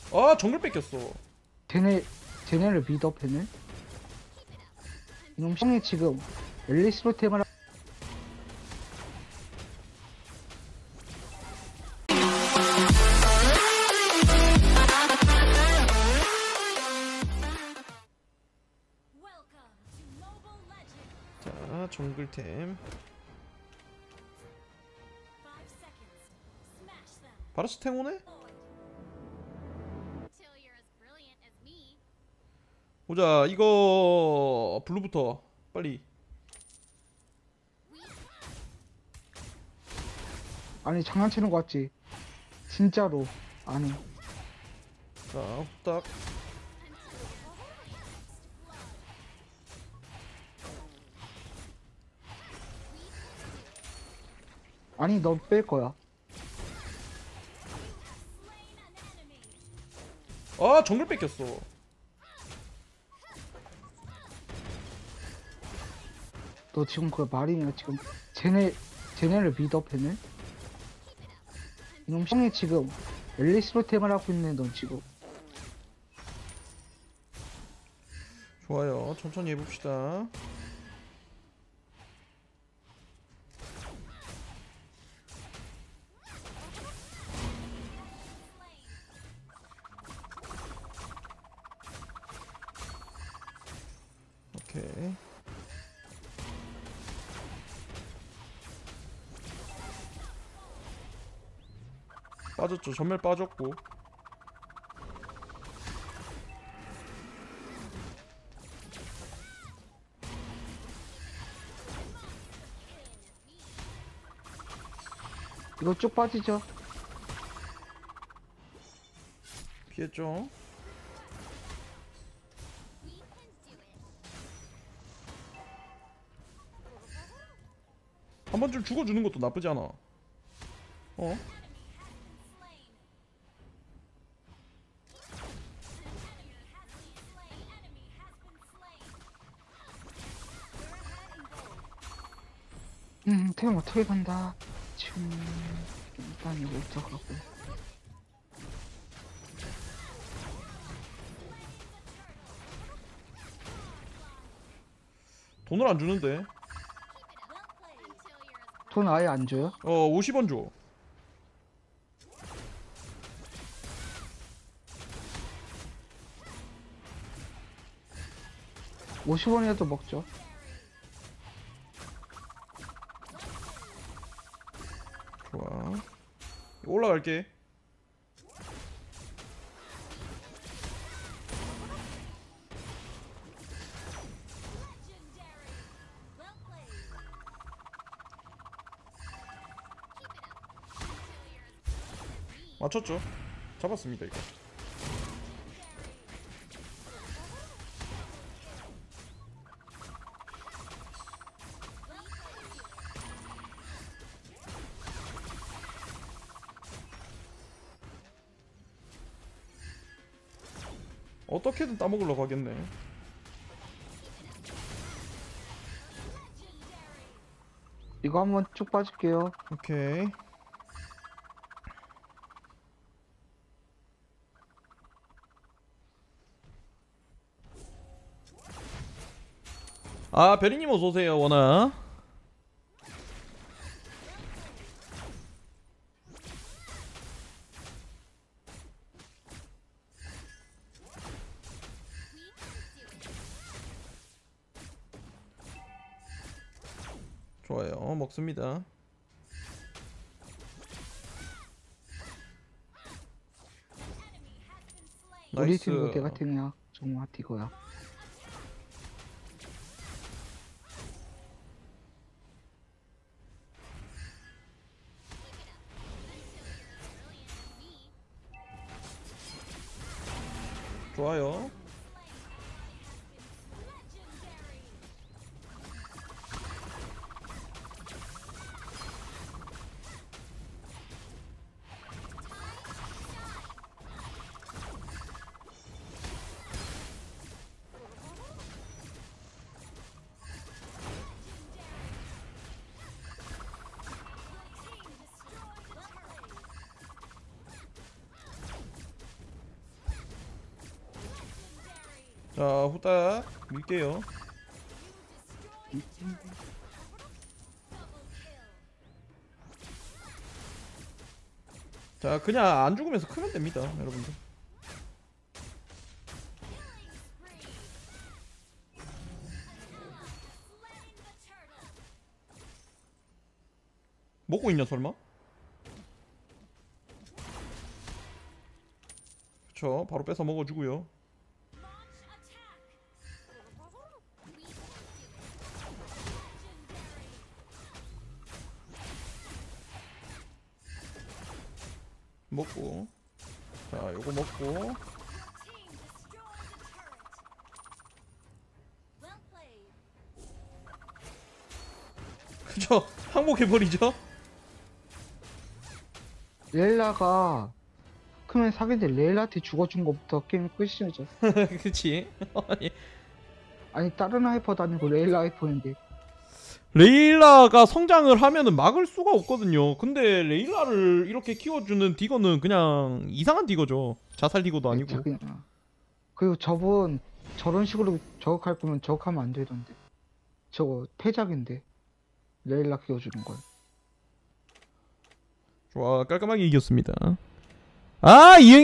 아 정글 뺏겼어. 쟤네를 믿어, 쟤네? 이놈 형이 지금 앨리스로 템을 자 정글템 바르스 탱오네? 보자 이거 블루부터 빨리. 아니 장난치는 거 같지? 진짜로 아니 자 후딱. 아니 넌 뺄 거야. 아 정글 뺏겼어. 너 지금 그 말이냐 지금 쟤네를 믿어 쟤네? 이놈 형이 지금 앨리스로 템을 하고 있네 넌 지금. 좋아요 천천히 해봅시다. 오케이 빠졌죠. 전멸 빠졌고. 이거 쭉 빠지죠? 피했죠. 한 번쯤 죽어주는 것도 나쁘지 않아. 어? 템 어떻게 간다. 지금 일단 이거 어쩌가고. 돈을 안 주는데. 돈 아예 안 줘요? 50원 줘. $50이라도 먹죠. 좋아. 올라갈게. 맞췄죠? 잡았습니다 이거. 어떻게든 따먹으려고 하겠네. 이거 한번 쭉 빠질게요. 오케이. 아 베리님 어서오세요 원아. 좋아요 먹습니다. 우리 나이스. 팀도 내가 팀이야. 정말 이거야. 좋아요. 자 후딱 밀게요. 자 그냥 안 죽으면서 크면 됩니다 여러분들. 먹고 있냐 설마? 그쵸 바로 뺏어 먹어주고요. 먹고 자 요거 먹고 그쵸 항복해버리죠. 레일라가 크면 사기인데 레일라한테 죽어준 것부터 게임 끝이죠. 그치. 아니 다른 하이퍼도 아니고 레일라 하이퍼인데. 레일라가 성장을 하면은 막을 수가 없거든요. 근데 레일라를 이렇게 키워주는 디거는 그냥 이상한 디거죠. 자살 디거도 아니고. 그냥. 그리고 저분 저런 식으로 저격할 거면 저격하면 안 되던데. 저거 패작인데. 레일라 키워주는 걸. 좋아 깔끔하게 이겼습니다. 아 이행